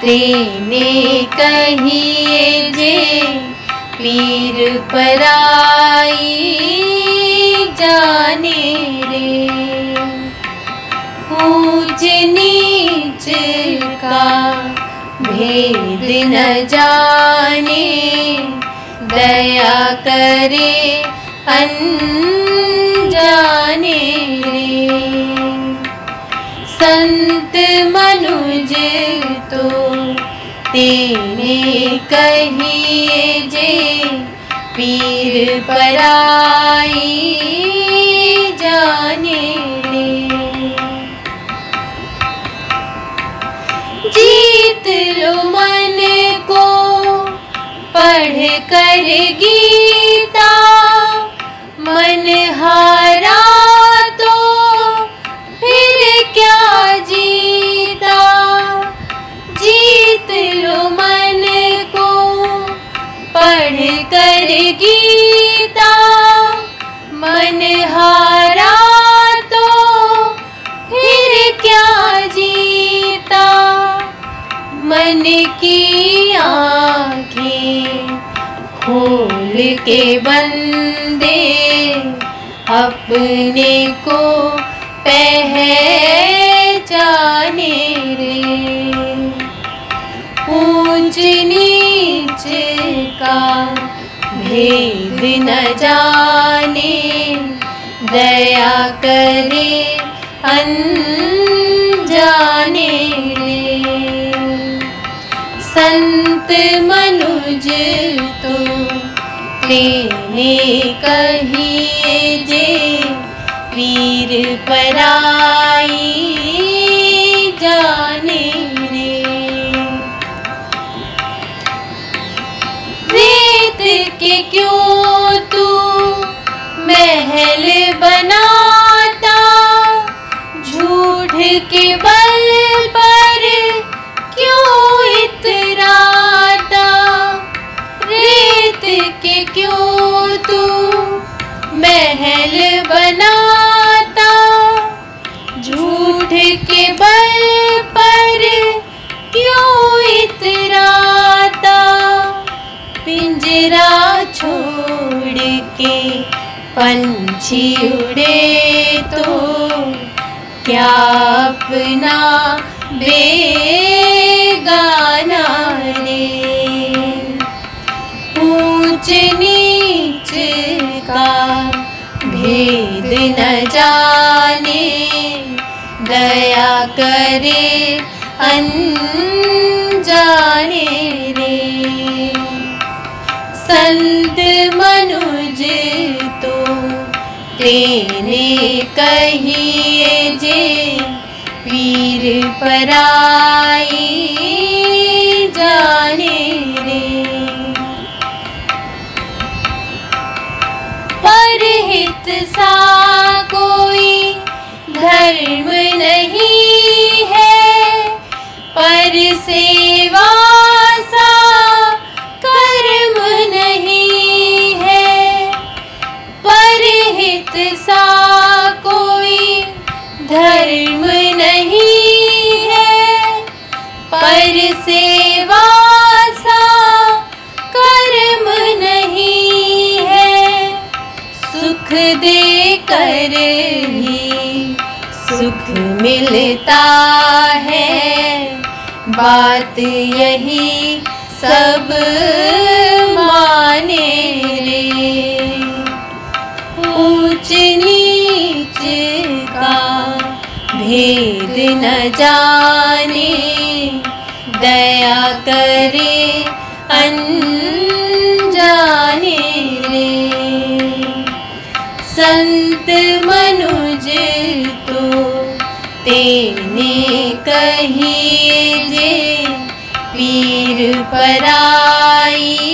तेने कहिए जे पीर पराई जाने रे। ऊंच नीच का भेद न जाने, दया करे अनजाने रे। संत मनुज तो तेने कहिए जे पीर पराई जाने रे। जीत लो मन को पढ़ कर गीता, मन हारा तो फिर क्या जीता। जीत लो मन को पढ़ कर गीता, मन हारा तो फिर क्या जीता। मन की आँखें खोल के बंदे अपने को पहचाने रे। ऊंच नीच का भेद न जाने, दया करे अनजाने रे। संत मनुज तो तेने कहिए जे पीर पराई जाने रे। रेत के क्यों तू महल बनाता, झूठ के बल पर क्यों इतराता। रेत के क्यों तू महल बनाता, झूठ के बल पर क्यों इतराता। पिंजरा छोड़ के पंछी उड़े तो क्या अपना बेगाना रे। ऊंच नीच का भेद न जाने, दया करे अनजाने रे। संत मनुज तो तेने कहिए जे पीर पराई जाने रे। परहित सा कोई धर्म नहीं है, पर सेवा सा कर्म नहीं है। परहित सा कोई धर्म नहीं है, पर सेवा सा कर्म नहीं है। सुख दे कर ही सुख मिलता है, बात यही सब माने रे। ऊंच नीच का भेद न जाने, दया करे अनजाने रे। संत मनुज तो तेने कहिए जे पीर पराई